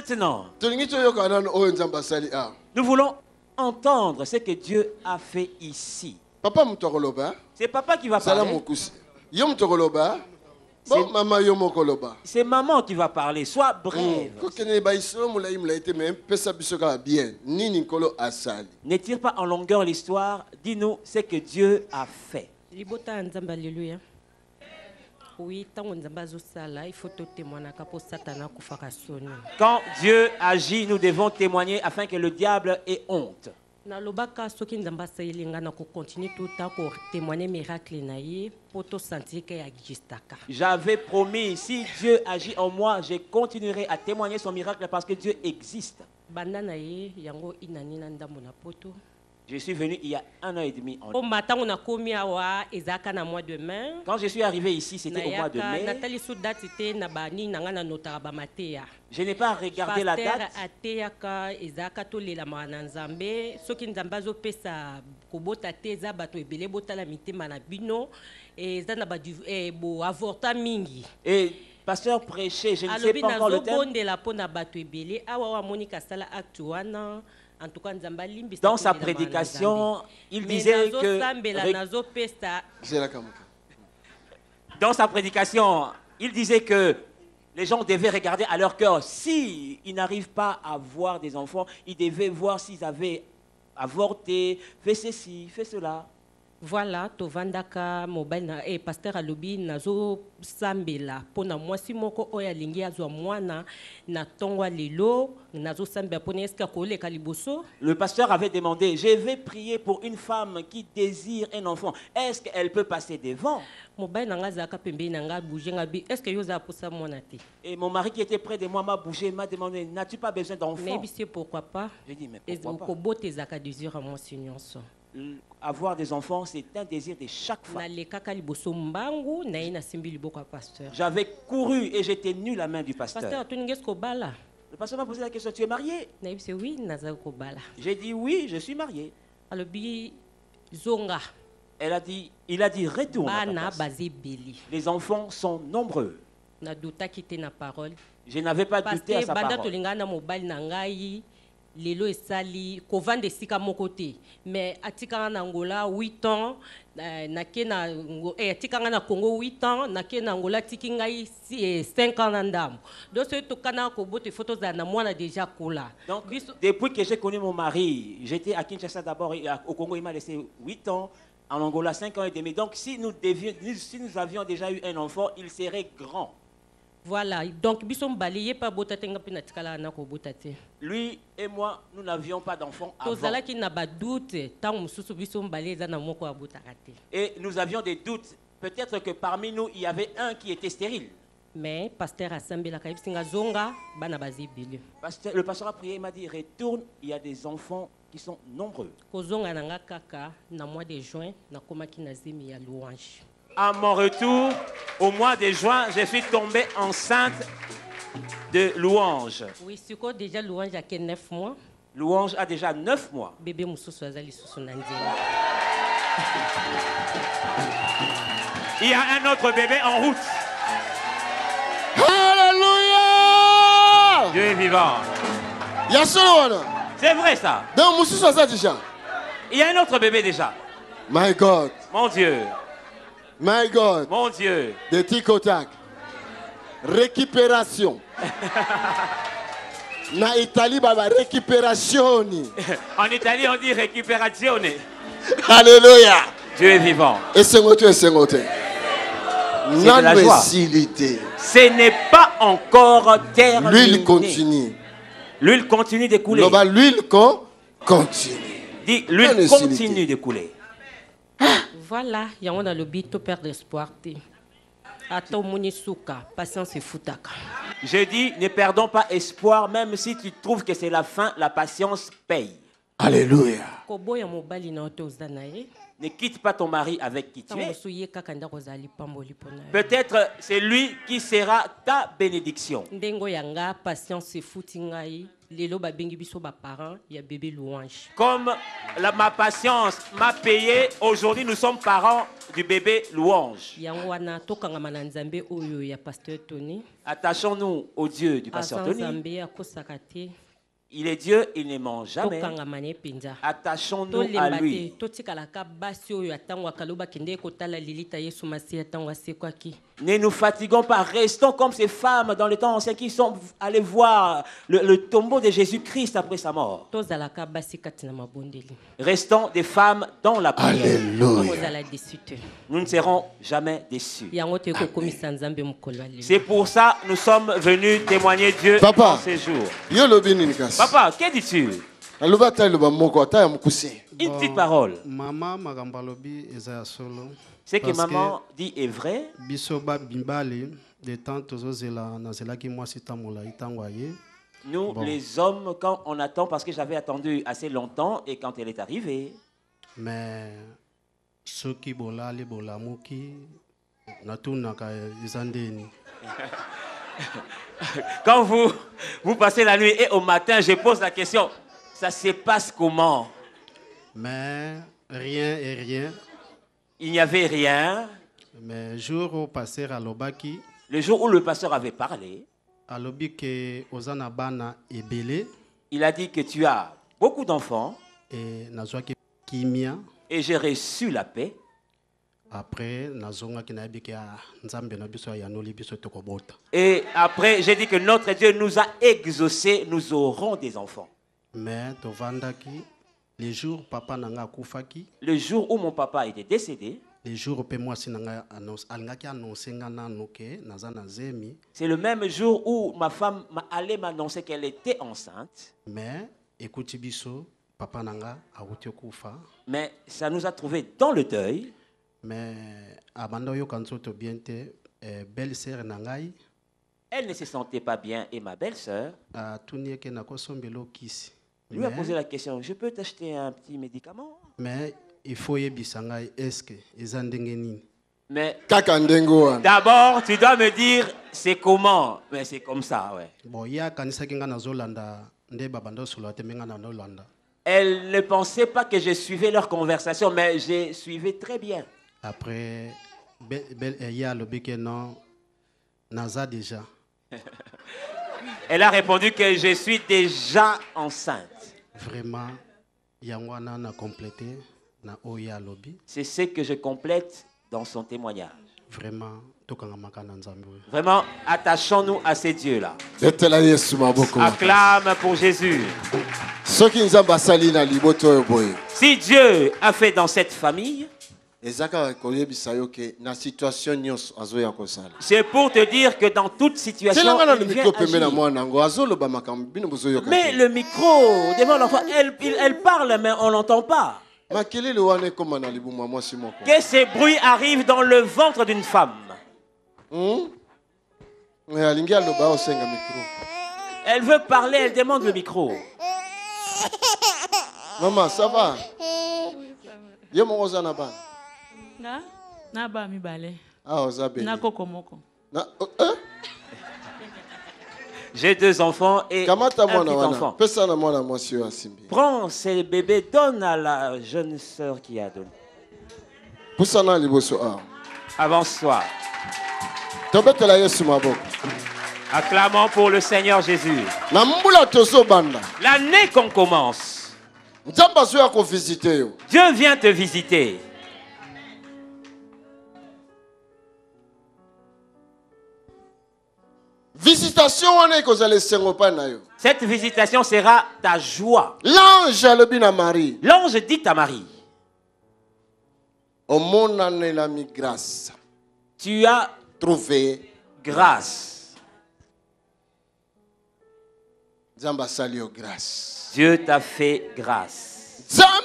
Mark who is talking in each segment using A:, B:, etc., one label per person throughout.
A: Maintenant, nous voulons entendre ce que Dieu a fait ici. C'est papa qui va parler. C'est maman qui va parler. Sois brève. N'étire pas en longueur l'histoire. Dis-nous ce que Dieu a fait.
B: Alléluia. Oui, il faut témoigner.
A: Quand Dieu agit, nous devons témoigner afin que le diable ait honte. J'avais promis, si Dieu agit en moi, je continuerai à témoigner son miracle parce que Dieu existe. Je suis venu il y a 1 an et demi. Quand je suis arrivé ici, c'était au mois de mai. Je n'ai pas regardé la date. Et pasteur prêchait, je ne sais pas encore le thème. Dans sa prédication, il disait que les gens devaient regarder à leur cœur. S'ils n'arrivent pas à avoir des enfants, ils devaient voir s'ils avaient avorté, fait ceci, fait cela.
B: Voilà, tovandaka mobile na pasteur alobi nazo sambela pona mwasi moko oya lingi azwa mwana na tongwa lelo nazo sambela pona eska koleka liboso.
A: Le pasteur avait demandé, je vais prier pour une femme qui désire un enfant. Est-ce qu'elle peut passer devant?
B: Mobile nanga zaka pembe nanga bouger ngabi est-ce que yoza posa mwana te?
A: Et mon mari qui était près de moi m'a bougé, m'a demandé, n'as-tu pas besoin d'enfant?
B: Mais c'est pourquoi pas?
A: J'ai dit mais pourquoi pas? Avoir des enfants, c'est un désir de chaque femme. J'avais couru et j'ai tenu la main du pasteur. Le pasteur m'a posé la question, tu es marié? J'ai dit oui, je suis marié. Il a dit retourne. Les enfants sont nombreux. Je n'avais pas douté à sa parole.
B: Lelo esali kovande sika mokote mais atikanga na Angola 8 ans nakena atikanga na Congo 8 ans nakena Angola tikinga 5 ans na ndambo donc ce tokana ko bote photos na mwana déjà kola.
A: Donc depuis que j'ai connu mon mari, j'étais à Kinshasa d'abord, au Congo il m'a laissé 8 ans, en Angola 5 ans et demi. Donc si nous avions déjà eu un enfant, il serait grand.
B: Voilà, donc
A: lui et moi, nous n'avions pas d'enfants avant. Et nous avions des doutes. Peut-être que parmi nous, il y avait un qui était stérile.
B: Mais
A: le pasteur a prié, il m'a dit, retourne, il y a des enfants qui sont nombreux. À mon retour, au mois de juin, je suis tombée enceinte de Louange.
B: Oui, c'est quoi déjà Louange a 9 mois?
A: Louange a déjà 9 mois.
B: Bébé Moussou Azali
A: Il y a un autre bébé en route.
C: Alléluia!
A: Dieu est vivant. C'est vrai ça. Il y a un autre bébé déjà.
C: My God.
A: Mon Dieu.
C: My God.
A: Mon Dieu.
C: De tic-au-tac. Récupération. Na Italie, baba, récupération.
A: En Italie, on dit récupération.
C: Alléluia.
A: Dieu est vivant.
C: Et c'est moté, c'est moté.
A: C'est de la joie. Ce n'est pas encore terminé.
C: L'huile continue.
A: L'huile continue de couler.
C: L'huile continue.
A: Dis, l'huile continue de couler.
B: Voilà, il y a le bito perdre espoir. Attends, Mounisuka, patience et foutaka.
A: Je dis, ne perdons pas espoir, même si tu trouves que c'est la fin, la patience paye.
C: Alléluia.
A: Ne quitte pas ton mari avec qui tu es. Peut-être c'est lui qui sera ta bénédiction.
B: lelo babengi biso ba parents ya bébé Louange.
A: Comme ma patience m'a payé, aujourd'hui nous sommes parents du bébé Louange.
B: Yango wana tokangama na Nzambe oyo ya pasteur Tony.
A: Attachons-nous au Dieu du pasteur Tony.
B: Nzambe akosaka te.
A: Il est Dieu, il ne ment jamais. Attachons-nous à lui. Ne nous fatiguons pas, restons comme ces femmes dans le temps ancien qui sont allées voir le tombeau de Jésus-Christ après sa mort. Restons des femmes dans la prière.
C: Alléluia.
A: Nous ne serons jamais déçus. C'est pour ça que nous sommes venus témoigner Dieu en ces jours. Papa, que dis-tu? Une petite parole. Ce que maman dit est vrai. Nous, les hommes, quand on attend, parce que j'avais attendu assez longtemps, et quand elle est arrivée.
D: Mais ceux qui bolali bolamuki natunaka izandeni.
A: Quand vous passez la nuit et au matin, je pose la question, ça se passe comment?
D: Mais rien et rien.
A: Il n'y avait rien.
D: Mais le jour où pasteur alobaki,
A: le jour où le pasteur avait parlé,
D: alobiki ozana bana ebele.
A: Il a dit que tu as beaucoup d'enfants.
D: Et nazwaki kimia.
A: Et j'ai reçu la paix.
D: Après,
A: et après, j'ai dit que notre Dieu nous a exaucés, nous aurons des enfants.
D: Mais le jour
A: où mon papa était décédé, c'est le même jour où ma femme allait m'annoncer qu'elle était enceinte.
D: Mais
A: mais ça nous a trouvés dans le deuil.
D: Mais
A: elle ne se sentait pas bien et ma belle-sœur lui a posé la question, je peux t'acheter un petit médicament?
D: Mais il faut
A: mais d'abord tu dois me dire c'est comment. Mais c'est comme ça, ouais. Elle ne pensait pas que je suivais leur conversation, mais je suivais très bien.
D: Après, déjà.
A: Elle a répondu que je suis déjà enceinte.
D: Vraiment,
A: c'est ce que je complète dans son témoignage.
D: Vraiment,
A: attachons-nous à ces dieux-là.
C: Acclame
A: pour Jésus. Si Dieu a fait dans cette famille, c'est pour te dire que dans toute situation, il vient agir. Mais le micro, devant l'enfant, elle parle, mais on n'entend pas. Que ces bruits arrivent dans le ventre d'une femme. Elle veut parler, elle demande le micro.
C: Maman, ça va?
A: J'ai 2 enfants et un petit enfant. Prends ces bébés, donne à la jeune sœur qui a donné. Avance-toi. Acclamons pour le Seigneur Jésus. L'année qu'on commence, Dieu vient te visiter. Cette visitation sera ta joie.
C: L'ange
A: dit à Marie, tu as trouvé grâce. Dieu t'a fait grâce.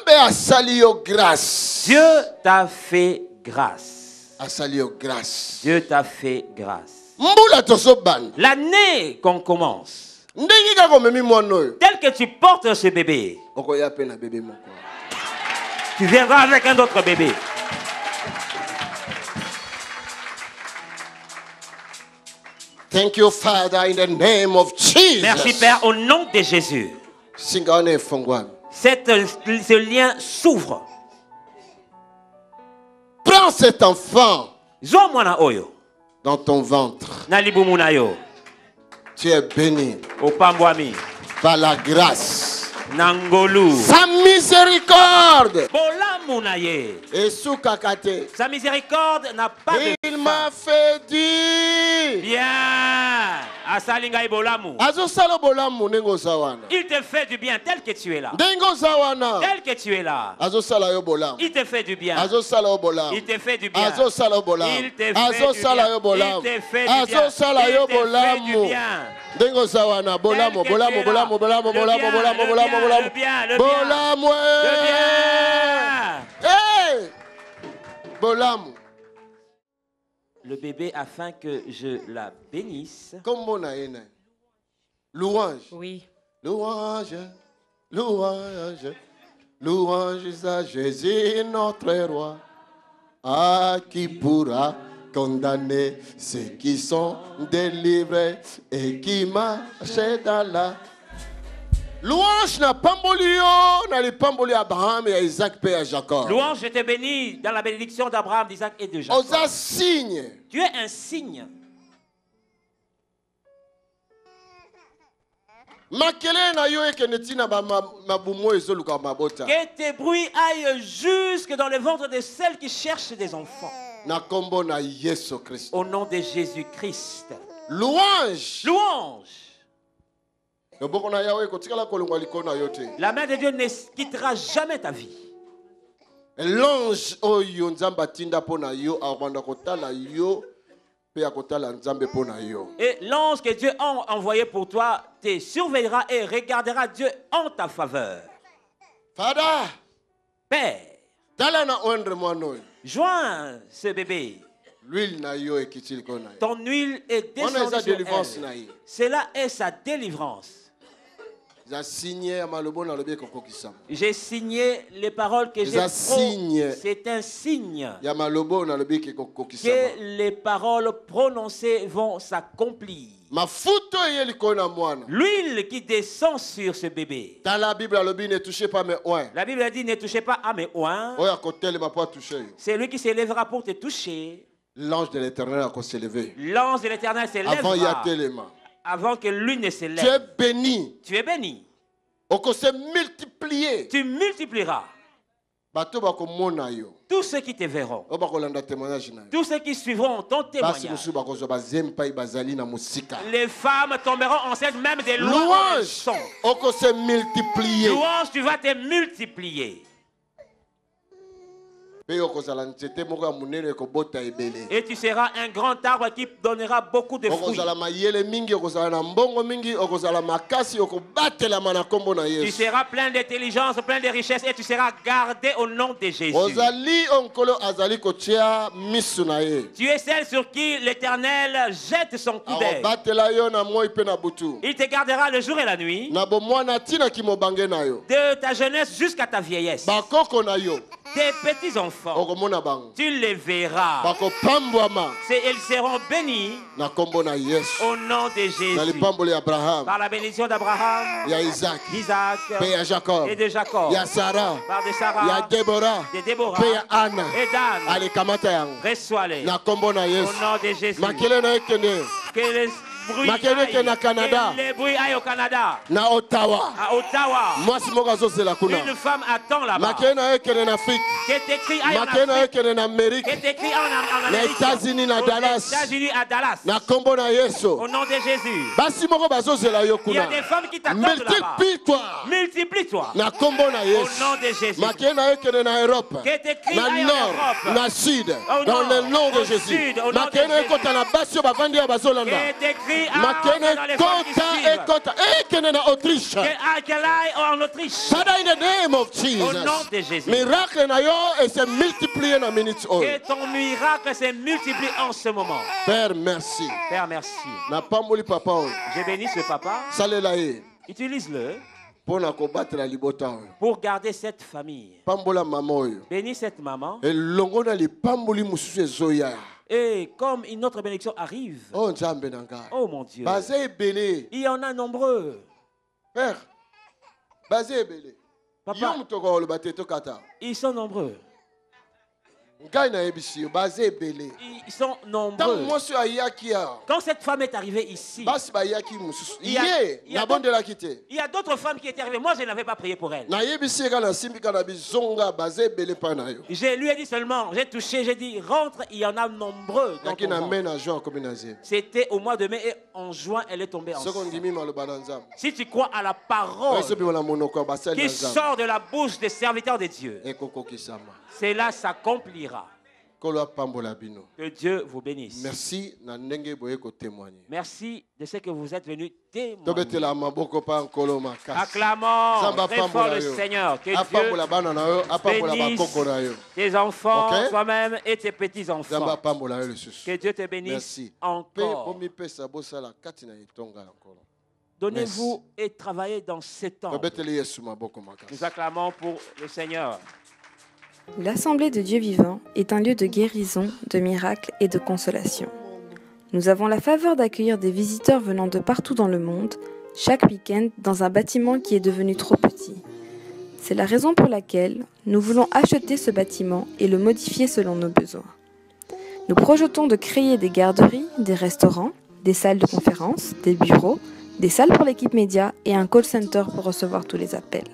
A: Dieu t'a fait grâce. Dieu t'a fait grâce. L'année qu'on commence, tel que tu portes ce bébé, tu viendras avec un autre bébé.
C: Thank you, Father, in the name of Jesus.
A: Merci Père, au nom de Jésus.
C: Singane fongwami.
A: Ce lien s'ouvre.
C: Prends cet enfant
A: Zo mwana oyo.
C: dans ton ventre.
A: Na libumu na yo.
C: Tu es béni
A: Opambwami.
C: par la grâce.
A: Nangolu.
C: Sa miséricorde.
A: Bolamu na ye.
C: Et sous kakate.
A: Sa miséricorde n'a pas de
C: Il
A: fin.
C: m'a fait dire.
A: Bien. Asalinga ibolamu.
C: Azo salo bolamu nengo zawana.
A: Il te fait du bien tel que tu es là.
C: Nengo zawana.
A: Tel que tu es là.
C: Azo sala yo bolamu.
A: Il te fait du bien.
C: Azo sala yo bolamu.
A: Il te fait du bien.
C: Azo sala yo bolamu.
A: Il te fait
C: Azo
A: du
C: sala
A: bien.
C: yo bolamu.
A: Il te fait du bien.
C: Azo sala yo
A: Il te fait du
C: bolamu.
A: bien.
C: Nengo zawana bolamu
A: Tel que
C: bolamu
A: tu es
C: bolamu
A: là.
C: bolamu
A: Le
C: bolamu
A: bien,
C: bolamu
A: le
C: bolamu
A: bien,
C: bolamu.
A: le bien, le bien.
C: Bolamu.
A: Le bien.
C: Hey! Bolamu.
A: Le bébé afin que je la bénisse.
C: Comment on a une louange.
B: Oui.
C: Louange, louange, louange à Jésus notre roi. À qui pourra condamner ceux qui sont délivrés et qui marchent dans la louange n'a pas molio, n'a pas Abraham et Isaac et Jacob.
A: Louange, je te bénis dans la bénédiction d'Abraham, d'Isaac et de Jacob.
C: Osa signe.
A: Tu es un signe. Que tes bruits aillent jusque dans le ventre de celles qui cherchent des enfants. Au nom de Jésus-Christ.
C: Louange.
A: Louange. La main de Dieu ne quittera jamais ta vie.
C: L'ange oyo nzamba tinda pona yo abanda kotala yo pe akotala nzambe pona yo.
A: Et l'ange que Dieu a envoyé pour toi te surveillera et regardera Dieu en ta faveur.
C: Father,
A: Père,
C: tala na ondre mwano.
A: joins ce bébé.
C: L'huile na yo ekitili kona.
A: Ton huile est
C: On a
A: descendue
C: sa
A: sur
C: délivrance na
A: elle.
C: ye.
A: Cela est sa délivrance. J'ai signé les paroles que j'ai prononcées. C'est un signe que les paroles prononcées vont s'accomplir. L'huile qui descend sur ce bébé.
C: La Bible a dit ne touchez pas mes oins.
A: La Bible dit ne touchez pas à mes oins. C'est lui qui s'élèvera pour te toucher.
C: L'ange de l'Éternel a s'élevé.
A: L'ange de l'Éternel s'élèvera. Avant que lui ne s'élève.
C: Tu es béni.
A: Tu es béni.
C: Multiplié.
A: Tu multiplieras. Tous ceux qui te verront. Tous ceux qui suivront ton témoignage. Les femmes tomberont enceintes même des louanges. Louange, tu vas te multiplier. Et tu seras un grand arbre qui donnera beaucoup de fruits. Tu seras plein d'intelligence, plein de richesse et tu seras gardé au nom de Jésus. Tu es celle sur qui l'Éternel jette son coup d'œil. Il te gardera le jour et la nuit, de ta jeunesse jusqu'à ta vieillesse. Tes petits enfants, tu les verras. Ils seront bénis au nom de Jésus. Par la bénédiction d'Abraham,
C: d'Isaac
A: et de Jacob, par de Sarah, de Déborah et d'Anne. Reçois-les au nom de Jésus. Que les bruits aillent au Canada,
C: na Ottawa.
A: à Ottawa. Une femme attend là-bas. Que t'écris aille en Afrique. Que t'écris en Amérique. Aux États-Unis à Dallas. Au nom de Jésus. Il y a des femmes qui t'attendent là-bas. Multiplie-toi. Au nom de Jésus. Que t'écris aille en Europe.
C: Dans le nom de Jésus.
A: Que t'écris dans les femmes qui suivent. Qu'elle aille en Autriche. Au nom de Jésus.
C: Miracle na yo et se multiplier na minute oil.
A: Que ton miracle se multiplie en ce moment.
C: Père, merci.
A: Père, merci.
C: Na pamboli papa oil.
A: Je bénis ce papa.
C: Salela ye.
A: Utilise-le
C: pour
A: garder cette famille.
C: Pambola maman oil.
A: Bénis cette maman.
C: Et longo na li pamboli mususu ezoya.
E: Et comme une autre bénédiction arrive,
C: Oh
E: mon Dieu,
C: il
E: y en a nombreux.
C: Père,
E: Papa, ils sont nombreux. Ils sont nombreux. Quand cette femme est arrivée ici, il y a d'autres femmes qui étaient arrivées. Moi, je n'avais pas prié pour elle. Je lui ai dit seulement, j'ai touché, j'ai dit, rentre, il y en a nombreux. C'était au mois de mai et en juin, elle est tombée enceinte. Si tu crois à la parole qui sort de la bouche des serviteurs de Dieu, cela s'accomplira. Que Dieu vous bénisse.
C: Merci
E: de ce que vous êtes venus témoigner.
C: Acclamons
E: très fort le Seigneur. Que Dieu bénisse tes enfants, toi-même et tes petits-enfants. Que Dieu te bénisse encore. Donnez-vous et travaillez dans ce temps. Nous acclamons pour le Seigneur.
F: L'Assemblée de Dieu vivant est un lieu de guérison, de miracles et de consolation. Nous avons la faveur d'accueillir des visiteurs venant de partout dans le monde, chaque week-end dans un bâtiment qui est devenu trop petit. C'est la raison pour laquelle nous voulons acheter ce bâtiment et le modifier selon nos besoins. Nous projetons de créer des garderies, des restaurants, des salles de conférence, des bureaux, des salles pour l'équipe média et un call center pour recevoir tous les appels.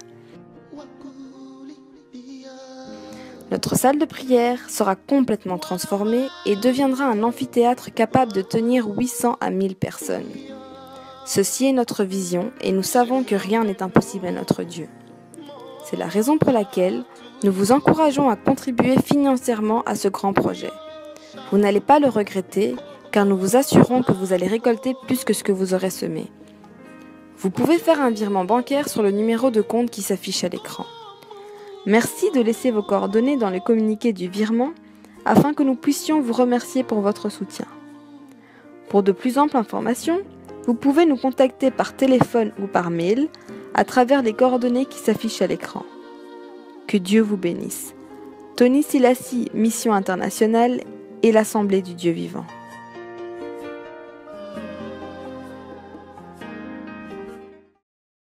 F: Notre salle de prière sera complètement transformée et deviendra un amphithéâtre capable de tenir 800 à 1000 personnes. Ceci est notre vision et nous savons que rien n'est impossible à notre Dieu. C'est la raison pour laquelle nous vous encourageons à contribuer financièrement à ce grand projet. Vous n'allez pas le regretter car nous vous assurons que vous allez récolter plus que ce que vous aurez semé. Vous pouvez faire un virement bancaire sur le numéro de compte qui s'affiche à l'écran. Merci de laisser vos coordonnées dans le communiqué du virement afin que nous puissions vous remercier pour votre soutien. Pour de plus amples informations, vous pouvez nous contacter par téléphone ou par mail à travers les coordonnées qui s'affichent à l'écran. Que Dieu vous bénisse. Tony Silassi, Mission Internationale et l'Assemblée du Dieu Vivant.